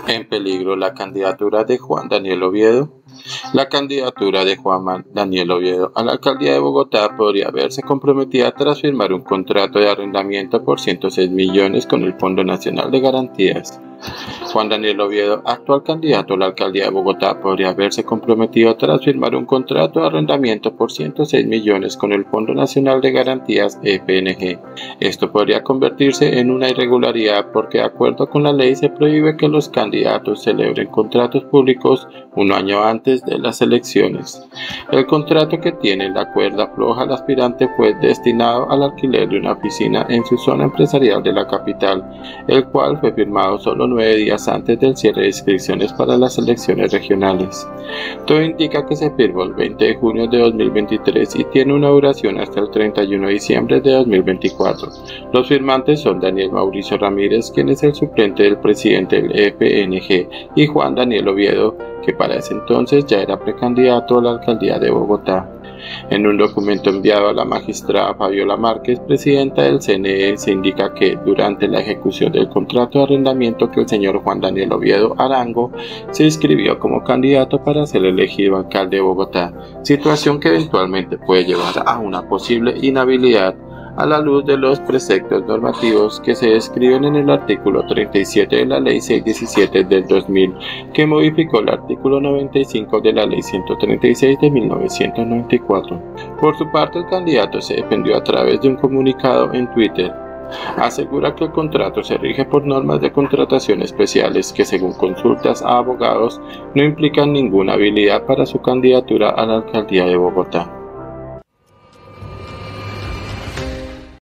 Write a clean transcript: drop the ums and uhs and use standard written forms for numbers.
En peligro la candidatura de Juan Daniel Oviedo. La candidatura de Juan Daniel Oviedo a la alcaldía de Bogotá podría verse comprometida tras firmar un contrato de arrendamiento por 106 millones con el Fondo Nacional de Garantías. Juan Daniel Oviedo, actual candidato a la alcaldía de Bogotá, podría verse comprometido tras firmar un contrato de arrendamiento por 106 millones con el Fondo Nacional de Garantías FNG. Esto podría convertirse en una irregularidad porque, de acuerdo con la ley, se prohíbe que los candidatos celebren contratos públicos un año antes de las elecciones. El contrato que tiene la cuerda floja al aspirante fue destinado al alquiler de una oficina en su zona empresarial de la capital, el cual fue firmado solo 9 días antes del cierre de inscripciones para las elecciones regionales. Todo indica que se firmó el 20 de junio de 2023 y tiene una duración hasta el 31 de diciembre de 2024. Los firmantes son Daniel Mauricio Ramírez, quien es el suplente del presidente del FNG, y Juan Daniel Oviedo, que para ese entonces ya era precandidato a la alcaldía de Bogotá. En un documento enviado a la magistrada Fabiola Márquez, presidenta del CNE, se indica que durante la ejecución del contrato de arrendamiento que el señor Juan Daniel Oviedo Arango se inscribió como candidato para ser elegido alcalde de Bogotá, situación que eventualmente puede llevar a una posible inhabilidad a la luz de los preceptos normativos que se describen en el artículo 37 de la Ley 617 del 2000, que modificó el artículo 95 de la Ley 136 de 1994. Por su parte, el candidato se defendió a través de un comunicado en Twitter. Asegura que el contrato se rige por normas de contratación especiales que, según consultas a abogados, no implican ninguna habilidad para su candidatura a la alcaldía de Bogotá.